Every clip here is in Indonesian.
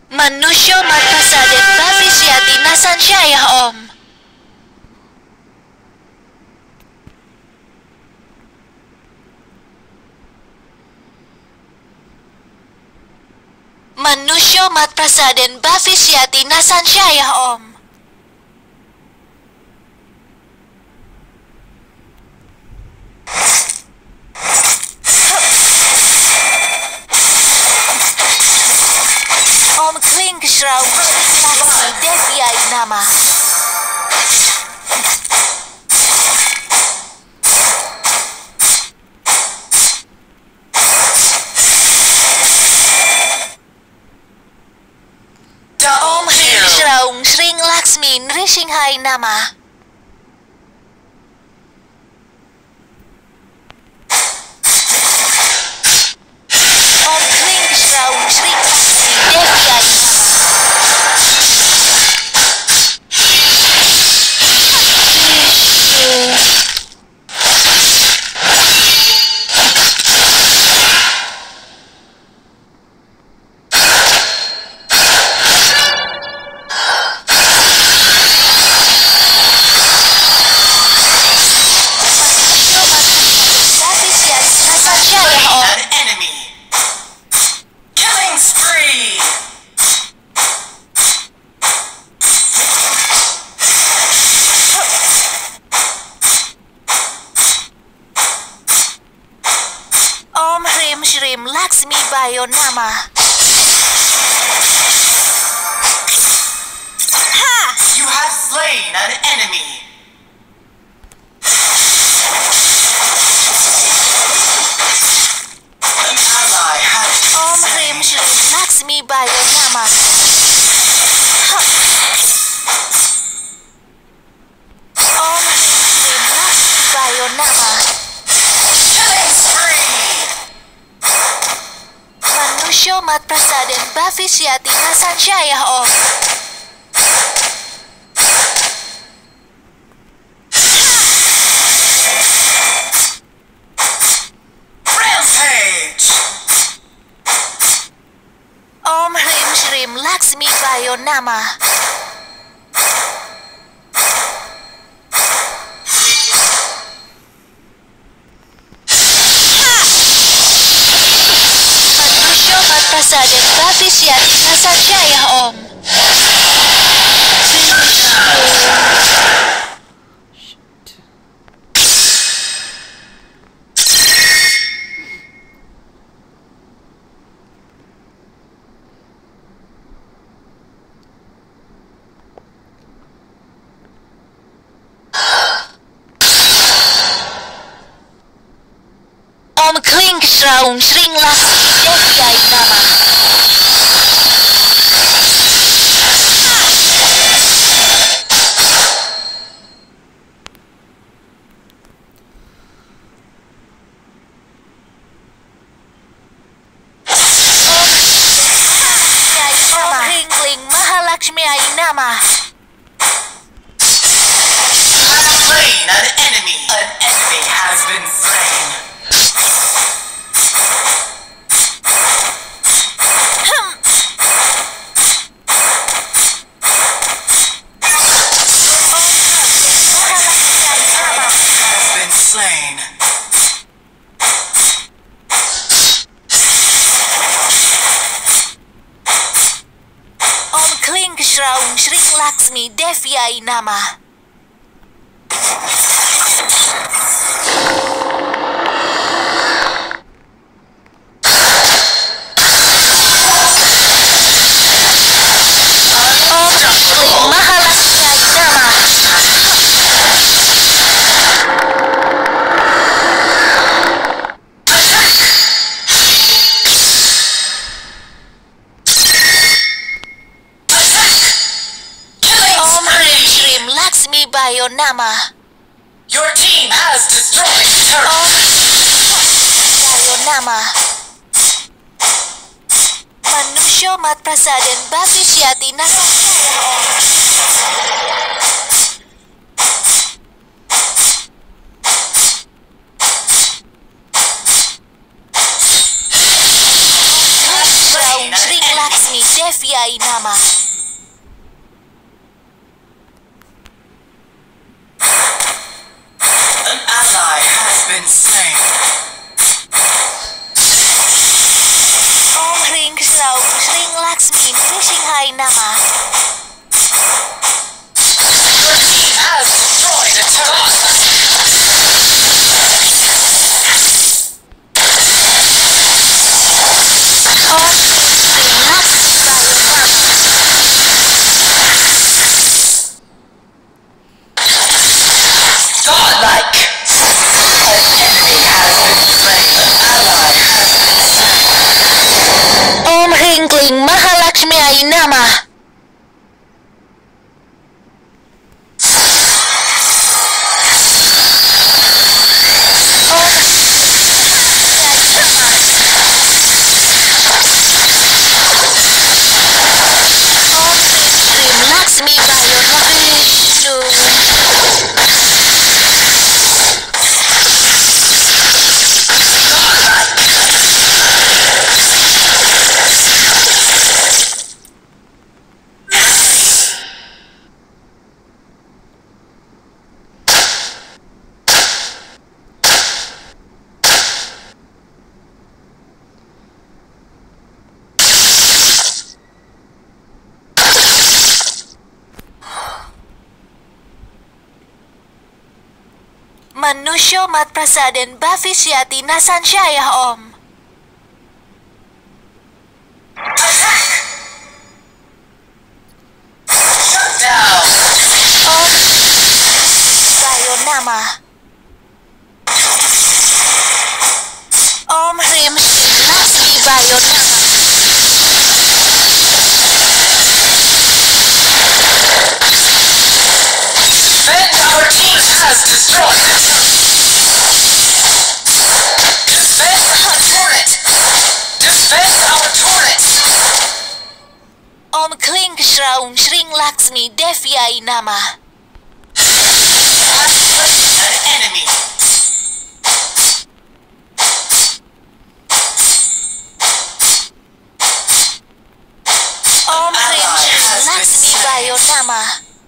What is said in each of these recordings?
मनुष्य मत प्रसादित भविष्यति न संशयः ओम। मनुष्य मत प्रसादित भविष्यति न संशयः ओम। Om Kling Shraum Lakshmi Devyai Namah. Om Hring Shraung Shring Lakshmi Nrishinghai Namah. Om Kling Shraung Shring Lakshmi Devyai An enemy. Killing spree. Om Hrim Shrim Lakshmi Bayo Namah. You have slain an enemy. An ally has Om been Hrim slain. Shrim Lakshmi Bayo Namah. Om Hrim Shrim Lakshmi Bayo Namah. Killing spree. Manusya mat prasadan bhavishyati na sanshayah om. Rampage. Om Hrim Shrim Lakshmi Bayo Namah. Manusya mat prasadan bhavishyati na sanshayah om. Om Kling Shraung Shring Lakshmi Devyai Namah. Om Kling Kling Mahalakshmi Ai Namah. You have slain an enemy. An enemy has been slain. Has been slain. Om Kling Shraung Shring Lakshmi Devyai Namah. Om Kling Mahalakshmi Ai Namah. Killing Om Hrim spree. Shrim Lakshmi Bayo Namah. Your team has destroyed turret. Om Bayo Namah. Manusya mat prasadan bhavishyati na sanshayah om. Shraung Shring Lakshmi Devyai Deviai nama. An ally has been slain. Om Hring Shraum Shring Laksmi Nrishing Hai nama. Your team has destroyed a turret. Om Hring Laksmi Bayo nama. Godlike. An enemy has been slain. An ally has been slain. Om Hring Kling Mahalakshmi Ai nama. Laksmi Bayo Vishnu. Manusya Mat Prasadan Bhavishyati Nasansyaya Om. Attack! Shut down! Om Bayo nama. Om Hrim Shrim Laksmi Bayo nama. Defend our team has destroyed it. Defend our turret. Defend our turret. Om Kling Shraum Shring Laksmi Deviai nama. Has slain an enemy. Om Hrim Shrim Laksmi Bayo nama.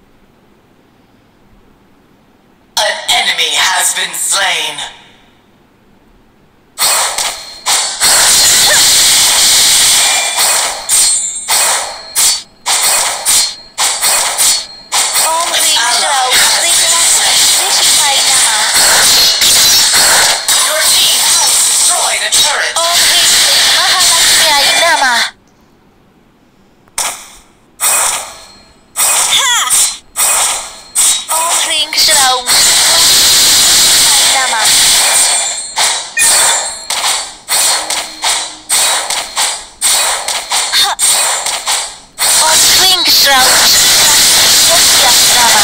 An enemy has been slain. Om Hring Shraum Shring Laksmi Nrishing Hai nama. Your team has destroyed a turret. Om Hring Kling Mahalakshmi Ai nama. Om Hring Shraum Hai nama. Om Hring Shraum Deviai nama.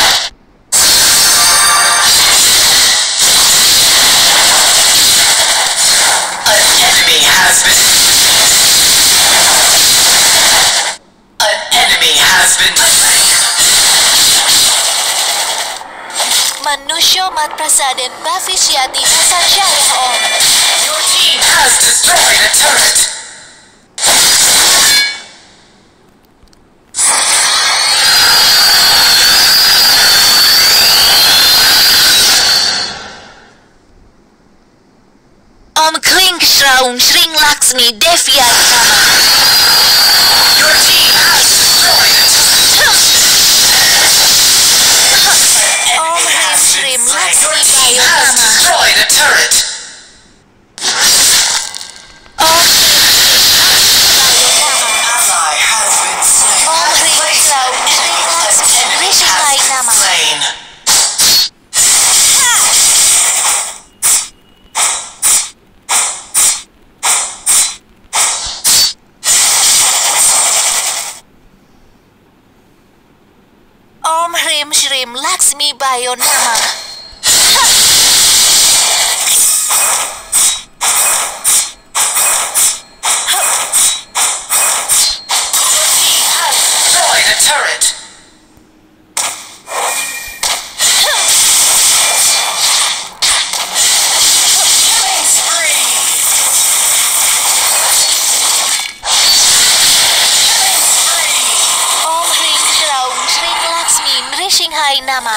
An enemy has been. An enemy has been slain. Manusya Mat Prasadan Bhavishyati Nasansyaya Om. Your team has destroyed a turret. Om Kling Shraum Shring Laksmi Deviai nama. Your team has destroyed a turret. Om Enemy Hrim has been Shrim slain. Your Laksmi team Bayo has nama. destroyed a turret. Om Hrim Shrim Laksmi Bayo nama. Ally has been slain. Om Hring Shraum Shring Laksmi Nrishing Hai nama. Slain. Om Hrim Shrim Laksmi Bayo nama. Hai Nama.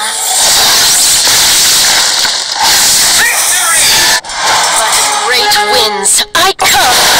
But the great winds, I come.